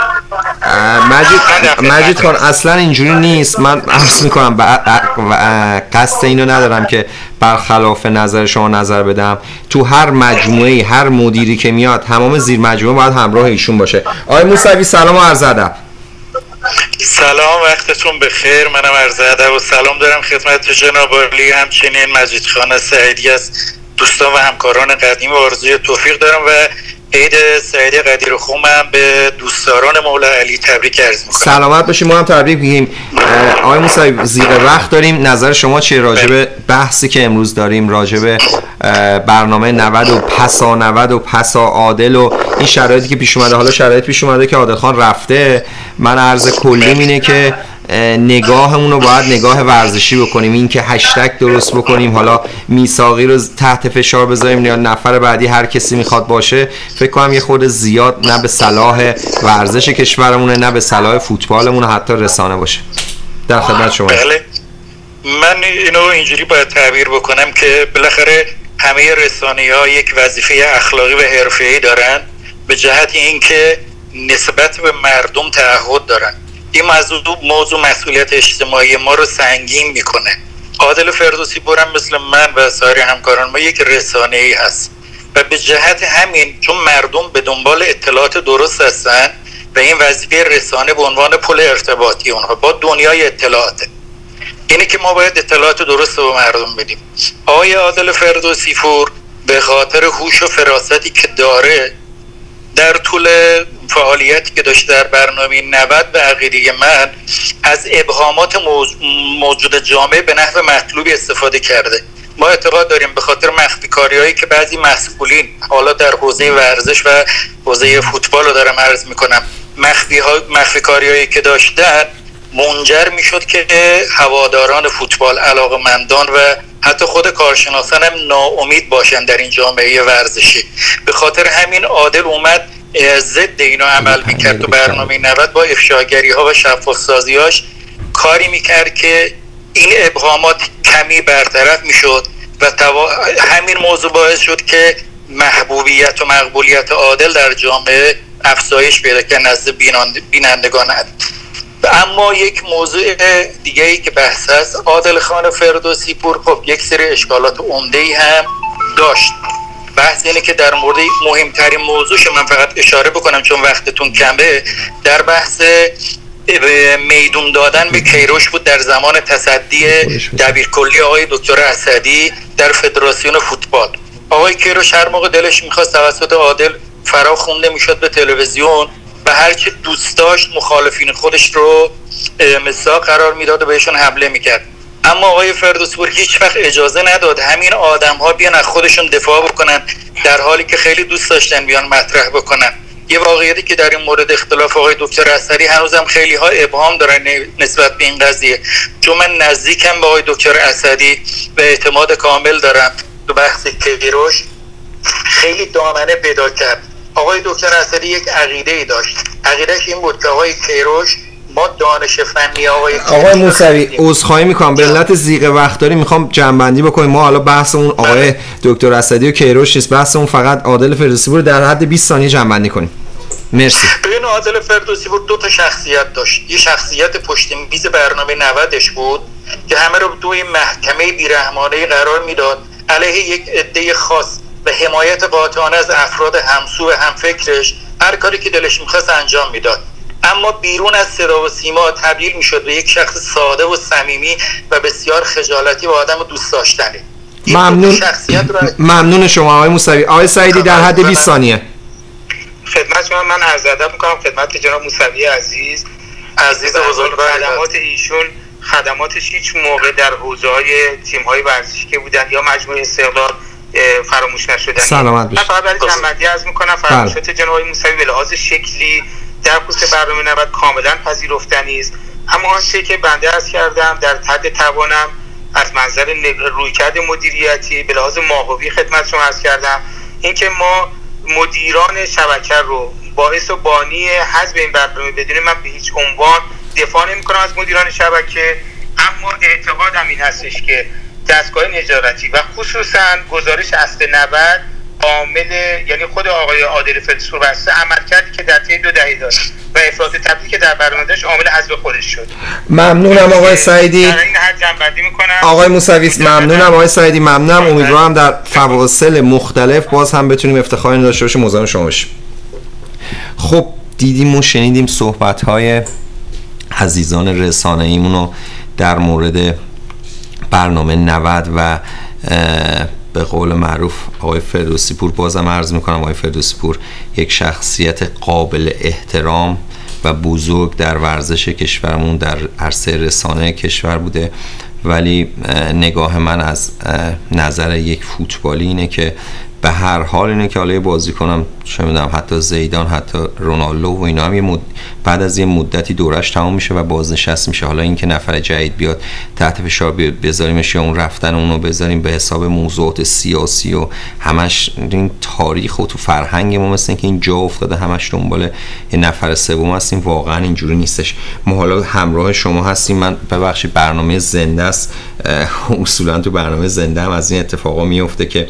مجید خان اصلا اینجوری نیست. من عرض میکنم قصد اینو ندارم که برخلاف نظر شما نظر بدم. تو هر مجموعه هر مدیری که میاد تمام زیر مجموعه باید همراه ایشون باشه. آقای موسوی سلام و عرض ادب. سلام، وقتتون بخیر. منم عرض ادب و سلام دارم خدمت جناب عالی، همچنین مجید خان سعیدی از دوستان و همکاران قدیم و آرزوی توفیق دارم و عید سعید قدیر خومم به دوستداران مولا علی تبریک عرض میکنم. سلامت باشیم. ما هم تبریک میگیم. آقای موسوی زیر وقت داریم، نظر شما چیه راجع به بحثی که امروز داریم راجع به برنامه 90 و پسا 90 و پسا عادل و این شرایطی که پیش اومده؟ حالا شرایط پیش اومده که عادل خان رفته. من عرض کلیم اینه که نگاهمون رو باید نگاه ورزشی بکنیم، این که هشتگ درست بکنیم، حالا میثاقی رو تحت فشار بذاریم یا نفر بعدی هر کسی میخواد باشه. فکر کنم یه خورده زیاد نه به صلاح ورزش کشورمونه نه به صلاح فوتبالمون حتی رسانه باشه. در خدمت شما. بله، من اینو اینجوری باید تعبیر بکنم که بالاخره همه رسانه‌ها یک وظیفه اخلاقی و حرفه‌ای دارن به جهت اینکه نسبت به مردم تعهد دارن. این موضوع مسئولیت اجتماعی ما رو سنگین میکنه. عادل فردوسی پور هم مثل من و سایر همکاران ما یک رسانه‌ای هست و به جهت همین چون مردم به دنبال اطلاعات درست هستن و این وظیفه رسانه به عنوان پل ارتباطی اونها با دنیای اطلاعاته، اینه که ما باید اطلاعات درست به مردم بدیم. آقای عادل فردوسی پور به خاطر هوش و فراستی که داره در طول فعالیتی که داشت در برنامه 90 به عقیده من از ابهامات موجود جامعه به نحو مطلوبی استفاده کرده. ما اعتقاد داریم به خاطر مخفی کاریایی که بعضی مسئولین حالا در حوزه ورزش و حوزه فوتبال رو دارم عرض میکنم مخفی کاریایی که داشتن منجر میشد که هواداران فوتبال، علاقه‌مندان و حتی خود کارشناسان هم ناامید باشن در این جامعه ورزشی. به خاطر همین عادل اومد ضد اینو عمل میکرد تو برنامه 90 با افشاگری ها و شفاف سازیاش کاری میکرد که این ابهامات کمی برطرف میشد و همین موضوع باعث شد که محبوبیت و مقبولیت عادل در جامعه افزایش پیدا کرد نزد بینندگان. اما یک موضوع دیگه ای که بحث هست، عادل خان فردوسی پور خب یک سری اشکالات عمده‌ای هم داشت. بحث اینه که در مورد مهمترین موضوعش من فقط اشاره بکنم چون وقتتون کمه، در بحث میدون دادن به کیروش بود در زمان تصدی دبیرکلی آقای دکتر اسدی در فدراسیون فوتبال. آقای کیروش هر موقع دلش می‌خواست توسط عادل فرا خونده میشد به تلویزیون و هرچی دوست داشت مخالفین خودش رو مصداق قرار میداد و بهشون حمله میکرد. اما آقای فردوسی پور هیچ وقت اجازه نداد همین آدم ها بیان از خودشون دفاع بکنن، در حالی که خیلی دوست داشتن بیان مطرح بکنن. یه واقعیتی که در این مورد اختلاف آقای دکتر اسدی هنوزم خیلی ها ابهام دارن نسبت به این قضیه، چون من نزدیکم به آقای دکتر اسدی و اعتماد کامل دارم. تو بحث کیروش خیلی دامنه پیدا کرد. آقای دکتر اسدی یک عقیده‌ای داشت، عقیدهش این بود که آقای کیروش ما دانش فنی آقای موسوی عذرخواهی میکنم به علت ضیق وقت داری میخوام جمع‌بندی بکنیم. ما حالا بحثمون آقای دکتر اسدی و کیروش نیست، بحثمون فقط عادل فردوسی پور، در حد 20 ثانیه جمع‌بندی کنیم. مرسی. ببین عادل فردوسی پور دو تا شخصیت داشت. یه شخصیت پشت میز برنامه 90ش بود که همه رو توی محکمه بیرحمانه قرار میداد علیه یک عده خاص و حمایت قاطعانه از افراد همسو و همفکرش، هر کاری که دلش می‌خواست انجام میداد. اما بیرون از صدا و سیما تبدیل میشد به یک شخص ساده و صمیمی و بسیار خجالتی و آدم دوست داشتنی. ممنون شما آقای موسوی. آقای سعیدی در حد 20 ثانیه. خدمت شما من عرض ادب میکنم خدمت جناب موسوی عزیز بزرگ. خدمات ایشون خدماتش هیچ موقع در حوزه‌های تیم‌های ورزشی که بودن یا مجموعه استقلال فراموش نشدنی. سلامت باشید. من فقط برای جنبندی عرض میکنم فرمایشات جناب موسوی به لحاظ شکلی در خصوص برنامه 90 کاملا پذیرفتنی است، اما آنچه که بنده عرض کردم در حد توانم از منظر رویکرد مدیریتی به لحاظ ماهوی خدمت شما عرض کردم، اینکه ما مدیران شبکه رو باعث و بانی حذف این برنامه بدونیم. من به هیچ عنوان دفاع نمی‌کنم از مدیران شبکه، اما اعتقادم این هستش که دستگاه نظارتی و خصوصا گزارش اصل 90 عامل، یعنی خود آقای عادل فردوسی پور بسته عمل کردی که در طی 2 دهه داشت و افراط تبدیلی که در برنامه داشت عامل حذف خودش شد. ممنونم آقای سعیدی. در این حد جنبندی میکنم. آقای موسوی ممنونم آقای سعیدی، ممنونم. امیدوارم در فواصل مختلف باز هم بتونیم افتخاری داشته باشیم مزاحم شما باشیم. خب دیدیم و شنیدیم صحبت‌های عزیزان رسانه‌ایمون رو در مورد برنامه 90 و به قول معروف آقای فردوسی پور. بازم عرض میکنم آقای فردوسی پور یک شخصیت قابل احترام و بزرگ در ورزش کشورمون، در عرصه رسانه کشور بوده، ولی نگاه من از نظر یک فوتبالی اینه که به هر حال اینه که حالا بازی کنم چه میدونم حتی زیدان حتی رونالدو و اینا هم بعد از یه مدتی دورش تمام میشه و بازنشست میشه. حالا اینکه نفر جدید بیاد تحت فشار بذاریمش یا اون رفتن اونو بذاریم به حساب موضوعات سیاسی و همش این تاریخ و تو فرهنگ ما مثل اینکه این جا افتاده همش دنبال یه نفر سوم هستیم، واقعا اینجوری نیستش. ما حالا همراه شما هستیم. من ببخشید برنامه زنده است، اصولا تو برنامه زنده هم از این اتفاقا میفته که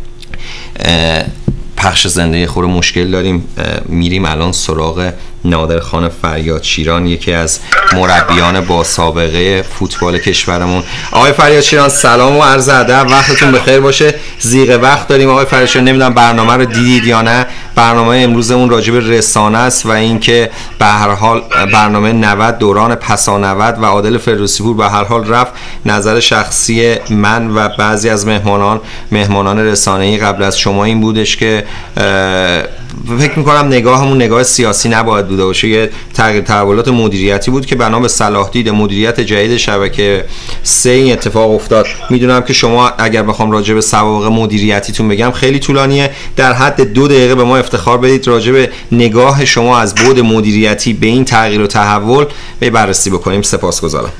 پخش زنده خور مشکل داریم. میریم الان سراغ نادرخان فریاد شیران، یکی از مربیان با سابقه فوتبال کشورمون. آقای فریاد شیران سلام و عرض ادب، وقتتون بخیر باشه. ضیق وقت داریم آقای فریاد شیران، نمیدونم برنامه رو دیدید یا نه. برنامه امروزمون راجع به رسانه است و اینکه به هر حال برنامه 90 دوران پسا 90 و عادل فردوسی پور به هر حال رفت. نظر شخصی من و بعضی از مهمانان رسانه‌ای قبل از شما این بودش که فکر میکنم نگاهمون نگاه سیاسی نباید بوده باشه، یه تغییر تحولات مدیریتی بود که بنا به صلاح دید مدیریت جدید شبکه 3 این اتفاق افتاد. میدونم که شما اگر بخوام راجع به سوابق مدیریتیتون بگم خیلی طولانیه، در حد 2 دقیقه به ما افتخار بدید راجع به نگاه شما از بعد مدیریتی به این تغییر و تحول به بررسی بکنیم. سپاسگزارم.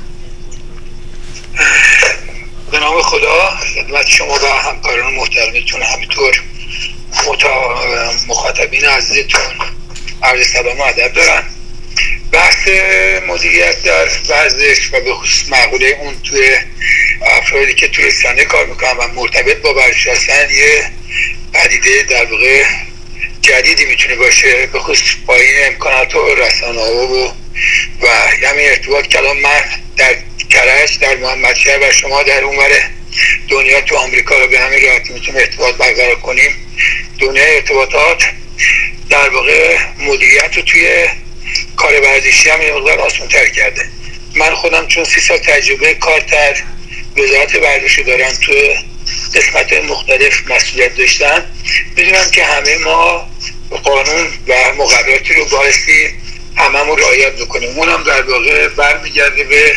به نام خدا خدمت شما و همکاران محترمتون همینطور مخاطبین عزیزتون عرض سلام و ادب دارم. بحث مدیریت در ورزش و به خصوص مقوله اون توی افرادی که توی رسانه کار میکنن و مرتبط با ورزش هستن یه پدیده در واقع جدیدی میتونه باشه، به خصوص با این امکانات و رسانه و همین ارتباط کلام من در کرج در محمدشهر و شما در اونور دنیا تو آمریکا رو به همین راحتی میتونیم ارتباط برقرار کنیم. دنیای ارتباطات در واقع مدیریت رو توی کار ورزشی هم یه مقدار آسان‌تر کرده. من خودم چون 30 سال تجربه کار در وزارت ورزش دارم، تو قسمت مختلف مسئولیت داشتم، میدونم که همه ما قانون و مقرراتی رو بایستی هممون رعایت بکنیم. اونم در واقع برمیگرده به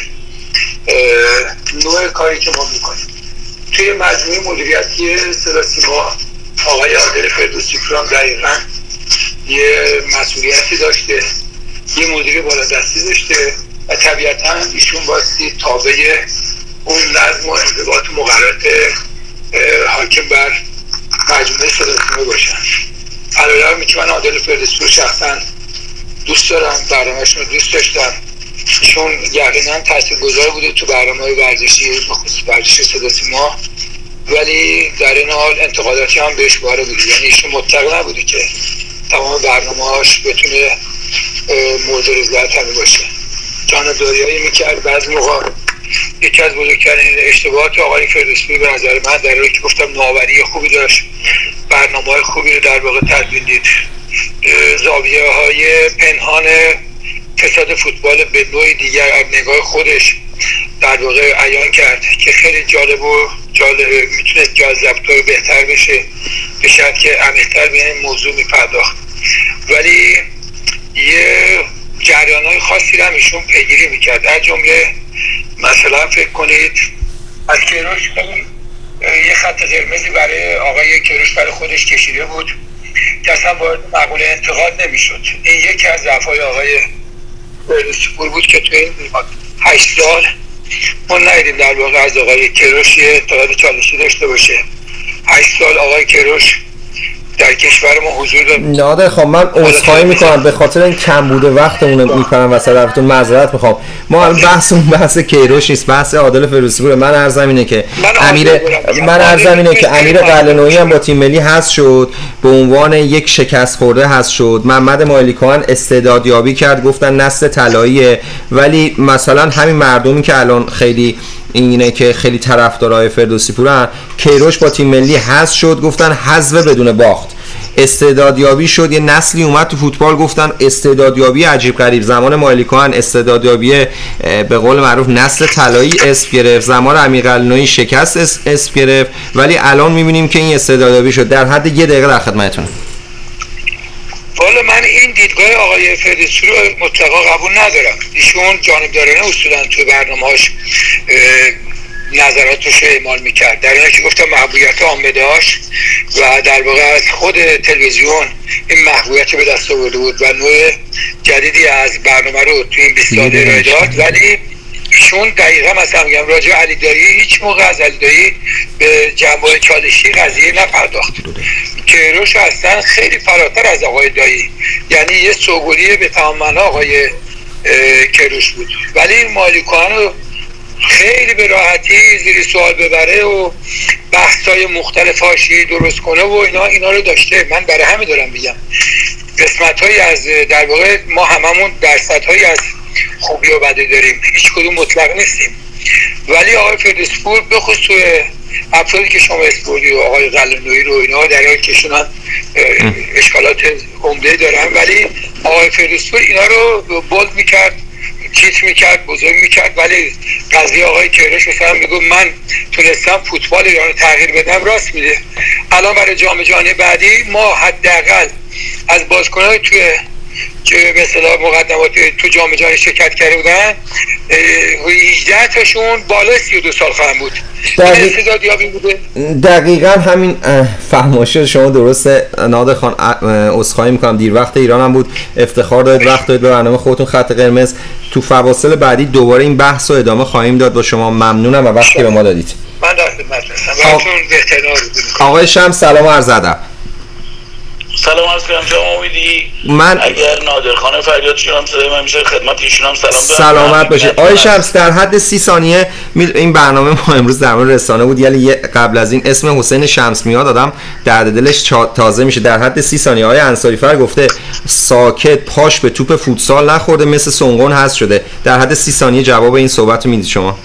نوع کاری که ما میکنیم. توی مجموعه مدیریتی صدا سیما آقای عادل فردوسی پور هم دقیقاً یه مسئولیتی داشته، یه مدیر بالادستی داشته و طبیعتاً ایشون باستی تابع اون نظم و انضباط و مقررات حاکم بر مجموعه صدا سیما باشن. علاوه که من عادل فردوسی پور شخصاً دوست دارم، برنامه‌شون رو دوست داشتم، ایشون یقینا تاثیرگذار بوده تو برنامه‌های ورزشی بخصوص ورزش صدا سیما، ولی در این حال انتقاداتی هم بهش وارد بوده. یعنی ایشون مطلق نبوده که تمام برنامه‌هاش بتونه مورد رضایت همه باشه. جانبداریایی میکرد. بعضی موقع یکی از بزرگترین اشتباهات آقای فردوسی به نظر من در حالی که گفتم نوآوری خوبی داشت، برنامه‌های خوبی رو در واقع تدوین دید، زاویه‌های پنهان فساد فوتبال به نوعی دیگر از نگاه خودش در واقع عیان کرد که خیلی جالب میتونه جذاب‌تر و بهتر بشه به شرط که عمیق‌تر به این موضوع میپرداخت. ولی یه جریان‌های خاصی رو هم ایشون پیگیری میکرد. از جمله مثلا فکر کنید از کیروش یه خط قرمزی برای آقای کیروش برای خودش کشیده بود که اصلا وارد مقوله انتقاد نمیشد. این یکی از ضعف‌های آقای فردوسی پور بود که تو این 8 سال ما ندیدیم در واقع از آقای کیروش یه انتقاد چالشی داشته باشه. 8 سال آقای کیروش در کشور ما حضور داره. نادر خب من عذرخواهی میکنم به خاطر این کمبود وقتمون میپرم وسط حرفتون، معذرت میخوام. ما الان بحث کیروش نیست، بحث عادل فردوسی پور. من عرضم اینه که امیر قلعه‌نویی هم با تیم ملی حذف شد، به عنوان یک شکست خورده حذف شد. محمد مایلیکوان استعدادیابی کرد، گفتن نسل طلاییه، ولی مثلا همین مردمی که الان خیلی اینه که خیلی طرفدارای فردوسی پورن، کیروش با تیم ملی حذف شد، گفتن حذف بدون باخت. استعدادیابی شد، یه نسلی اومد تو فوتبال گفتن استعدادیابی عجیب غریب. زمان مایلیکوان استعدادیابی به قول معروف نسل طلایی اسم گرفت، زمان امیر قلعه‌نویی شکست اسم گرفت، ولی الان میبینیم که این استعدادیابی شد. در حد 1 دقیقه در خدمتتونم. والا من این دیدگاه آقای فردوسی رو مطلقا قبول ندارم. ایشون جانبدارانه اصولا تو برنامه‌هاش نظراتش رو اعمال میکرد، در اینه که گفتم محبوبیت عامه داشت و در واقع از خود تلویزیون این محبوبیت به دست آورده بود و نوع جدیدی از برنامه رو تو این 20 سال ارائه داد. ولی ایشون دقیقا مثلا میگم راجع علی دایی هیچ موقع از علی دایی به جنبه چالشی قضیه نپرداخت. کیروش اصلا خیلی فراتر از آقای دایی، یعنی یه سوگوری به تمام معنا آقای کیروش بود، ولی مایلیکوان رو خیلی به راحتی زیر سوال ببره و بحث‌های مختلف حاشیه‌ای درست کنه و اینا رو داشته. من برای همین دارم میگم قسمت‌هایی از در واقع ما هممون درصدهایی از خوبی و بدی داریم، هیچ کدوم مطلق نیستیم. ولی آقای فردوسی پور بخصوص توی افرادی که شما اسپوردی و آقای قلعه‌نویی رو اینا در حالی که ایشون اشکالات عمده دارن، ولی آقای فردوسی پور اینا رو بولد میکرد، چیت میکرد، بزرگ میکرد. ولی قضیه آقای کیروش مثلا میگو من تونستم فوتبال ایران رو تغییر بدم، راست میده. الان برای جام جهانی بعدی ما حداقل از بازیکن‌های توی که به اصطلاح مقدماتی تو جام جهانی شرکت کرده بودن 18 تاشون بالای 32 سال خواهند بود. استعدادیابی بوده. دقیقاً همین فرمایش شما درسته. نادر خان عذرخواهی میکنم دیر وقت ایرانم بود، افتخار دارید وقت دارید به برنامه خودتون خط قرمز. تو فواصل بعدی دوباره این بحث رو ادامه خواهیم داد با شما. ممنونم و وقتی که به ما دادید. من در خدمت هستم. براتون بهترین آرزو می‌کنم. آقای شمس سلام و عرض ادب. سلام عرض کنم جناب امیدی. من اگر نادر خان فریادچی هم صدای من میشه خدمت ایشون هم سلام دارم. سلامت باشه. آقای شمس در حد 30 ثانیه این برنامه ما امروز در مورد رسانه بود، یعنی قبل از این اسم حسین شمس میاد آدم درد دلش تازه میشه. در حد 30 ثانیه آقای انصاری فر گفته ساکت، پاش به توپ فوتسال نخورده، مثل سونگون هست شده. در حد 30 ثانیه جواب این صحبت رو میدید شما.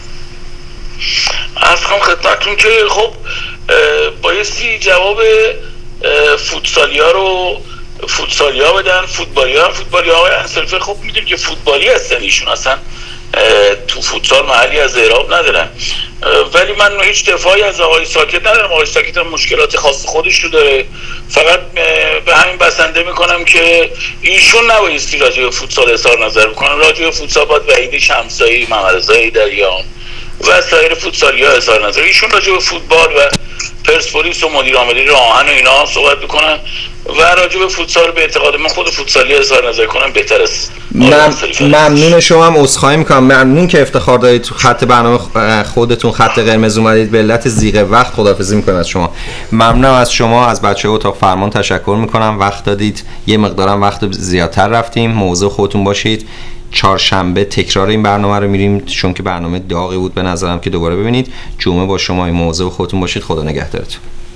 عرض کنم خدمتتون که خب بایستی جواب فوتسالیا بدن، فوتبالی ها آقای انصاری. خب میدونیم که فوتبالی هستن ایشون، اصلا تو فوتسال محلی از اعراب ندارن. ولی من هیچ دفاعی از آقای ساکت ندارم. آقای ساکت هم مشکلات خاص خودش رو داره، فقط به همین بسنده میکنم که ایشون نبایستی راجع به فوتسال اظهار نظر بکنن. راجع به فوتسال باید وحید شمسایی، محمد رضا حیدریان و سایر فوتسالی‌ها اظهار نظر. ایشون راجع به فوتبال و پرسپولیس و مدیر عاملی راهن و اینا صحبت بکنن و راجع به فوتسال به اعتقاد من خود فوتسالی اظهار نظر کنم بهتر است. ممنون شما، هم عذرخواهی میکنم. ممنون که افتخار دارید تو خط برنامه خودتون خط قرمز اومدید. به علت ضیق وقت خداحافظی میکنم از شما. ممنونم از شما، از بچه‌ها اتاق فرمان تشکر میکنم. وقت دادید، یه مقدارم وقت زیادتر رفتیم. مواظب خودتون باشید. چهارشنبه تکرار این برنامه رو میریم چون که برنامه داغی بود به نظرم که دوباره ببینید. جمعه با شما، مواظب خودتون باشید. خدا نگهدارتون.